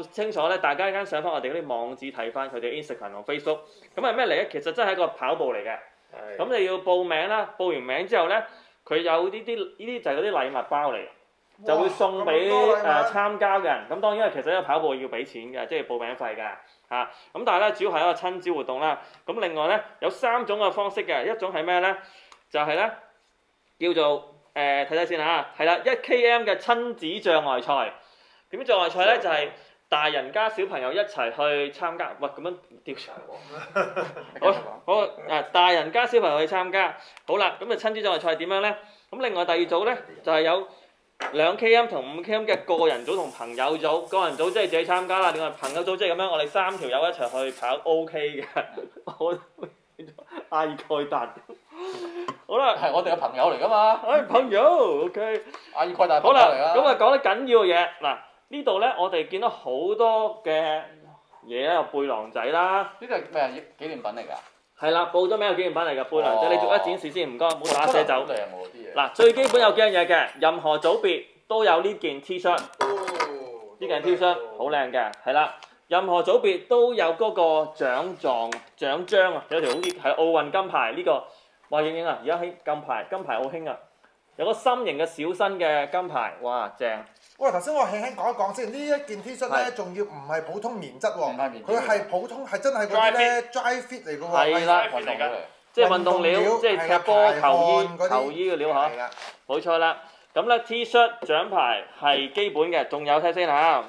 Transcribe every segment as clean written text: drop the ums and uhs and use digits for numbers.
清楚咧，大家一間上翻我哋嗰啲網址睇翻佢哋 Instagram 同 Facebook。咁係咩嚟咧？其實真係一個跑步嚟嘅。咁你要報名啦，報完名之後咧，佢有呢啲就係嗰啲禮物包嚟，就會送俾參加嘅人。咁當然因為其實一個跑步要俾錢嘅，即係報名費㗎嚇。咁但係咧，主要係一個親子活動啦。咁另外咧有3種嘅方式嘅，一種係咩咧？就係咧叫做睇睇先嚇，係啦1km 嘅親子障礙賽。點樣障礙賽咧？就係大人加小朋友一齊去參加。喂，咁樣調查喎。好大人加小朋友去參加。好啦，咁啊親子障礙賽係點樣咧？咁另外第二組咧就係有2km 同5km 嘅個人組同朋友組。個人組即係自己參加啦，另外朋友組即係咁樣，我哋3條友一齊去跑 OK 嘅。我阿爾蓋達。好啦， 係我哋嘅朋友嚟㗎嘛。 朋友 OK。 阿爾蓋達好啦， 朋友嚟啊。 咁啊講得緊要嘅嘢嗱。呢度咧，我哋見到好多嘅嘢咧，有背囊仔啦。 呢個係咩紀念品嚟㗎？ 係啦，報咗名嘅紀念品嚟㗎，背囊仔。你逐一展示先，唔該，唔好打寫走。嗱，最基本有幾樣嘢嘅，任何組別都有呢件 T-shirt。呢件 T-shirt 好靚嘅，係啦。任何組別都有嗰個獎章啊，有條好似係奧運金牌呢個。哇，影影啊！而家興金牌好興啊！有個心形嘅小身嘅金牌，哇，正！ 喂，頭先我輕輕講一講先，呢一件 T-shirt 咧，仲要唔係普通棉質喎，佢係普通係真係嗰啲咧 dry fit 嚟嘅喎， 係啦，即係運動料，即係踢波球衣嘅料嚇，冇錯啦。咁咧 T-shirt 獎牌係基本嘅，仲有睇先嚇。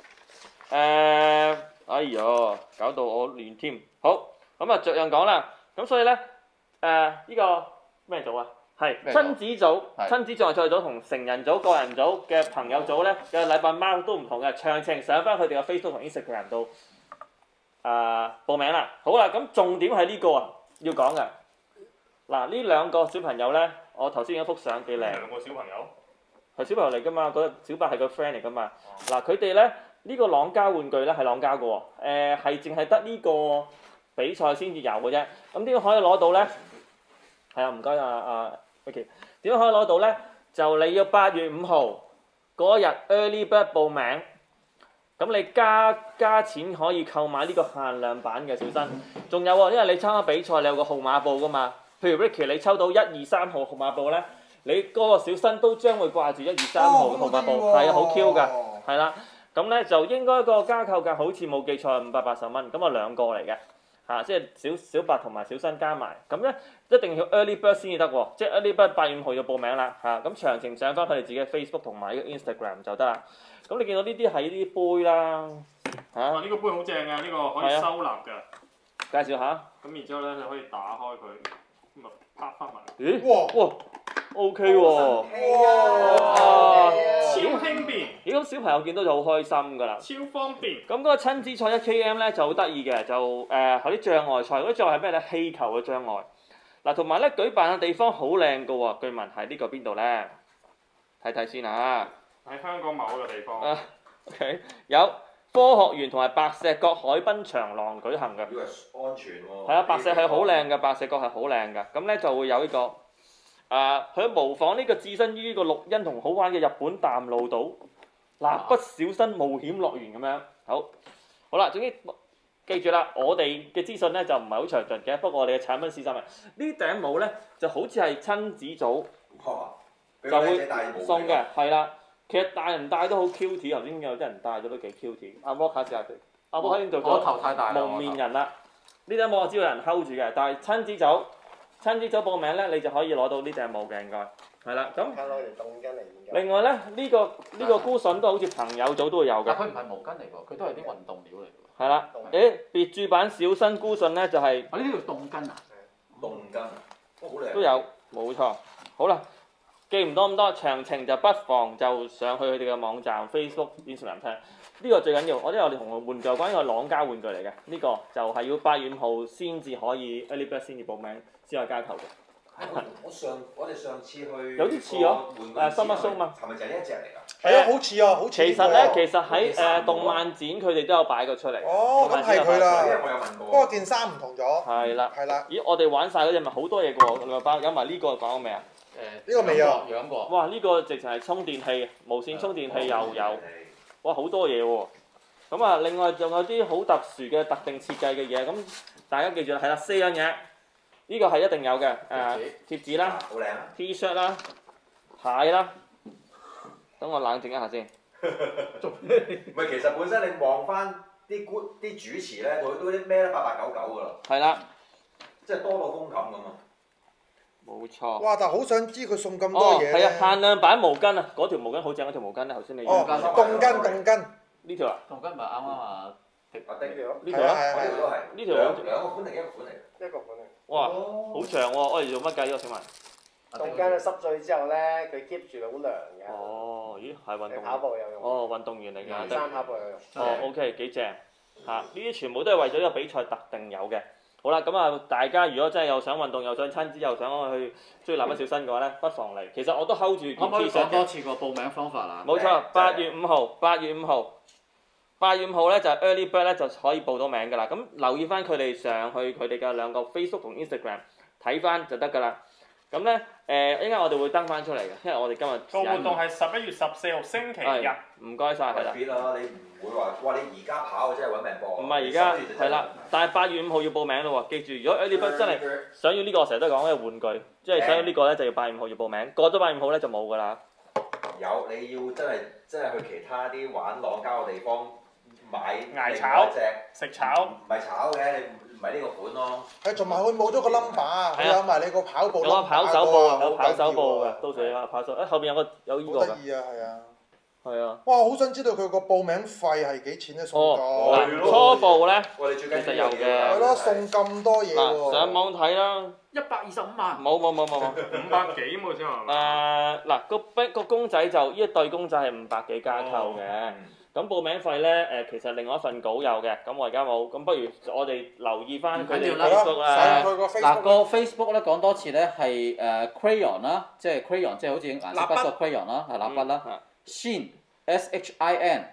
哎呦，搞到我亂添。好，咁啊逐樣講啦。咁所以咧，呢個咩組啊？係親子組、親子障礙賽組同成人組、個人組嘅朋友組咧嘅禮品包都唔同嘅，詳情上翻佢哋嘅 Facebook 同 Instagram 度報名啦。好啦，咁重點係呢個啊，要講嘅。嗱，呢2個小朋友咧，我頭先影幅相幾靚。 2個小朋友係小朋友嚟㗎嘛？嗰個小白係個 friend 嚟㗎嘛？嗱，佢哋咧呢個朗膠玩具咧係朗膠嘅喎，係淨係得呢個比賽先至有嘅啫。咁點解可以攞到咧？係啊，唔該OK， 點樣可以攞到咧？就你要8月5號嗰日 early bird 報名，咁你加錢可以購買呢個限量版嘅小新。仲有喎，因為你參加比賽你有個號碼布㗎嘛。譬如 Ricky 你抽到1、2、3號號碼布咧，你嗰個小新都將會掛住1、2、3號嘅號碼布，係啊，好 Q 㗎，係啦。咁咧就應該個加購價好似冇記錯係580蚊，咁啊2個嚟嘅。即係小白同埋小新加埋，咁咧一定要 early bird 先至得喎，即係 early bird 8月5號要報名啦咁詳情上翻佢哋自己 Facebook 同埋 Instagram 就得啦。咁你見到呢啲係呢啲杯啦呢個杯好正啊！呢個可以收納㗎。 介紹下。 咁然之後咧，你可以打開佢，咁啊拍翻埋。 咦？哇 ！OK 喎。 超輕便。 咦？咁小朋友見到就好開心㗎啦。 超方便。 咁嗰個親子賽1km咧就好得意嘅，就有啲障礙賽，嗰啲障礙係咩咧？氣球嘅障礙。嗱，同埋咧舉辦嘅地方好靚㗎喎，據聞係呢個邊度咧？睇睇先啊。 喺香港某一個地方。 OK， 有科學園同埋白石角海濱長廊舉行嘅。 呢個係安全喎。 係啊，白石係好靚嘅，白石角係好靚嘅。咁咧就會有呢個佢模仿呢個置身於呢個綠茵同好玩嘅日本淡路島蠟筆小新冒險樂園咁樣。好啦，總之記住啦，我哋嘅資訊咧就唔係好詳盡嘅，不過我哋嘅產品試心呢頂帽咧就好似係親子組就會送嘅，係啦。其實大人戴都好 cute， 頭先有啲人戴咗都幾 cute。阿 Walker 試下佢，阿 Walker 已經做咗蒙面人啦。呢頂帽我知道有人 hold 住嘅，但係親子組報名咧，你就可以攞到呢頂帽嘅應該係啦。咁另外咧呢個菇筍都好似朋友組都會有嘅。 但佢唔係毛巾嚟喎，佢都係啲運動料嚟㗎。 係啦，別注版小新菇筍咧就係。 呢啲叫凍巾啊？ 凍巾啊，好靚。 都有，冇錯。好啦。記唔多咁多，詳情就不妨就上去佢哋嘅網站 Facebook、Instagram 聽。呢個最緊要，我哋同玩具有關，呢個朗膠玩具嚟嘅。呢個就係要8月5號先至可以 early bird 先至報名，先可以加購嘅。 我哋上次去有啲似喎，Summer Show 嘛。 係咪就係呢一隻嚟㗎？ 係啊，好似啊，好似。 其實咧，其實喺動漫展佢哋都有擺過出嚟。 哦，咁係佢啦。 因為我有問過。 不過件衫唔同咗。 係啦。 係啦。 咦，我哋玩晒嗰隻咪好多嘢嘅喎，禮物包有埋呢個講咗未啊？ 呢個未有， 養過。 哇！呢個直情係充電器，無線充電器又有，哇好多嘢喎。 咁啊，另外仲有啲好特殊嘅特定設計嘅嘢，咁大家記住啦，係啦，4樣嘢，呢個係一定有嘅，貼紙啦好靚啊！ ，T-shirt 啦，鞋啦，等我冷靜一下先。 唔係，其實本身你望翻啲主持咧，佢都啲咩都8899㗎啦， 係啦， 即係多到風琴咁啊！ 冇錯。 哇！但係好想知佢送咁多嘢係啊，限量版毛巾啊，嗰條毛巾好正，嗰條毛巾咧，頭先你哦，凍巾。 呢條啊， 同今日啱啱啊， 阿丁條， 呢條啊， 我呢條都係呢條兩個款嚟，一個款嚟。 一個款嚟。 哇，好長喎，我哋做乜計呢個請問？ 凍巾濕碎之後咧，佢 keep 住好涼嘅。 哦，咦，係運動你跑步有用。 哦，運動員嚟㗎。 衫跑步有用。 哦，OK，幾正嚇！呢啲全部都係為咗呢個比賽特定有嘅。好啦，咁啊，大家如果真係又想運動，又想親子，又想去追蠟筆小新嘅話咧，不妨嚟。其實我都 hold 住件 T-shirt 可唔可以講多次個報名方法啊？ 冇錯，8月5號，8月5號咧就 early bird 咧就可以報到名㗎啦。咁留意翻佢哋上去佢哋嘅兩個 Facebook 同 Instagram 睇翻就得㗎啦。咁咧應該我哋會登翻出嚟嘅，因為我哋今日個活動係11月14號星期日。 唔該晒，係啦。 別啦，你唔會話哇！你而家跑真係揾命搏。 唔係而家係啦，但係8月5號要報名咯喎，記住，如果 early bird 真係想要呢個，我成日都講嘅玩具，即係想要呢個咧就要8月5號要報名，過咗8月5號咧就冇㗎啦。 有你要真係去其他啲玩浪交嘅地方買捱炒隻食炒。 唔係炒嘅，你唔係呢個款咯。 係，同埋佢冇咗個 number 啊，佢有埋你個跑步有個跑手步，有跑手步嘅， 嘅，到時有跑手，後邊有呢個㗎。 好得意啊，係啊。 係啊。 哇！好想知道佢個報名費係幾錢咧？送嗱， 咁初步咧我哋最緊其實有嘅係咯，送咁多嘢嗱， 喎。 上網睇啦。 125萬。 冇。 500幾喎先係嘛？ 嗱個公仔就呢一對公仔係500幾加購嘅。咁報名費咧其實另外一份稿有嘅，咁我而家冇，咁不如我哋留意翻佢哋 Facebook 啦。 上佢個 Facebook。 嗱個 Facebook 咧講多次咧係crayon 啦，即係 crayon 即係好似顏色筆個 crayon 啦，係蠟筆啦。Shin SHIN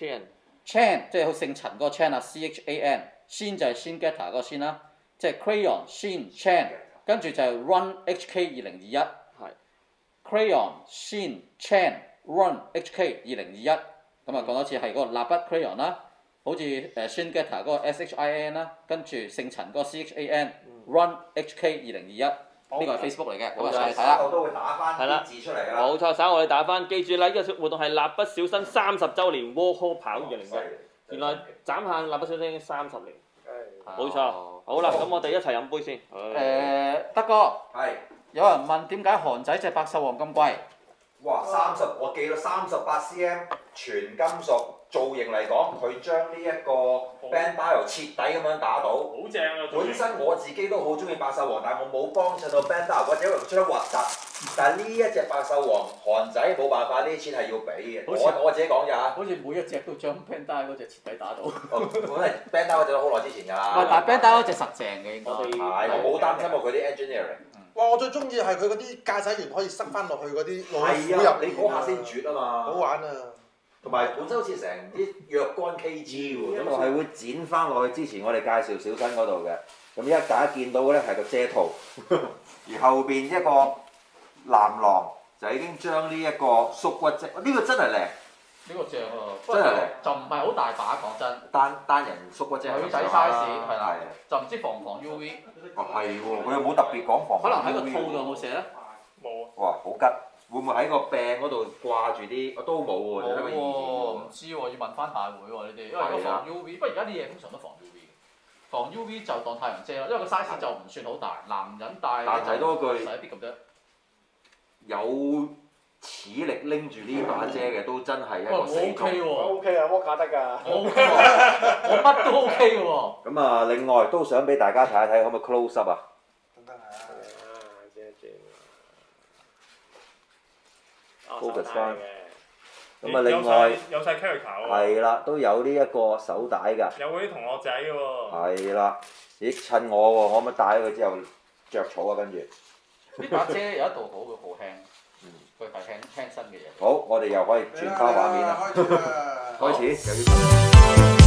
Chan 即係好姓陳嗰個 Chan 啊 CHAN Shin 就係 Shin Getter 嗰個 Shin 啦，即係 crayon Shin Chan 跟住就係 Run HK 2021係 crayon Shin Chan Run HK 2021咁啊講多次係嗰個蠟筆 crayon 啦，好似Shin Getter 嗰個 SHIN 啦，跟住姓陳嗰個 CHAN Run HK 2021。呢個係 Facebook 嚟嘅，咁啊上嚟睇啦。 我都會打翻啲字出嚟㗎啦。 冇錯，稍後我哋打翻，記住啦！呢個活動係蠟筆小新30週年 Warhol 跑2021，原來斬下蠟筆小新已經30年。冇錯，好啦，咁我哋一齊飲杯先。 德哥， 係。 有人問點解韓仔隻百獸王咁貴？ 哇！30，我記到38 cm 全金屬。造型嚟講，佢將呢一個 Bandai 徹底咁樣打到， 好正啊！ 本身我自己都好中意百獸王，但係我冇幫襯到 Bandai，或者因為佢出得核突。但係呢一隻百獸王韓仔冇辦法，呢啲錢係要俾嘅。我自己講咋好似每一隻都將 Bandai 嗰隻徹底打到。 本嚟 Bandai 嗰隻都好耐之前㗎啦。 唔係，但係 Bandai 嗰隻實正嘅應該。 係，我冇擔心過佢啲 engineering。 哇！我最中意係佢嗰啲駕駛員可以塞翻落去嗰啲老虎入係啊，你嗰下先絕啊嘛。 好玩啊！ 同埋本身好似成啲若干 kg 喎，咁我係會剪翻落去之前我哋介紹小新嗰度嘅。咁大家見到嘅咧係個遮套，而後邊一個男郎就已經將呢一個縮骨遮，呢個真係靚。 呢個正喎， 真係靚。 就唔係好大把講真。 單人縮骨遮。 女仔 size 係啦，就唔知防唔防 UV。 哦係喎，佢又冇特別講防。 可能喺個套度有冇寫咧？ 冇啊。 哇！好吉。會唔會喺個柄嗰度掛住啲？都冇喎，就得個意見喎。 唔知喎，要問翻大會喎呢啲，因為個防 UV，不過而家啲嘢通常都防 UV 嘅。防 UV 就當太陽遮咯，因為個 size 就唔算好大，男人戴。 但係多句。 細一啲咁啫。 有齒力拎住呢把遮嘅都真係一個死忠。 我 OK 啊，摩架得㗎。 我乜都 OK 喎。 咁啊，另外都想俾大家睇一睇，可唔可以 close up 啊？ 得啊！ focus 翻。咁啊， 另外有晒 character 喎。 係啦，都有呢一個手帶㗎。 有嗰啲同學仔喎。 係啦，咦襯我喎，我可唔可以戴咗佢之後着草啊？跟住。 呢把遮有一度好，佢好輕，佢係輕身嘅嘢。 好，我哋又可以轉翻畫面啦。 開始啦！ 開始又要。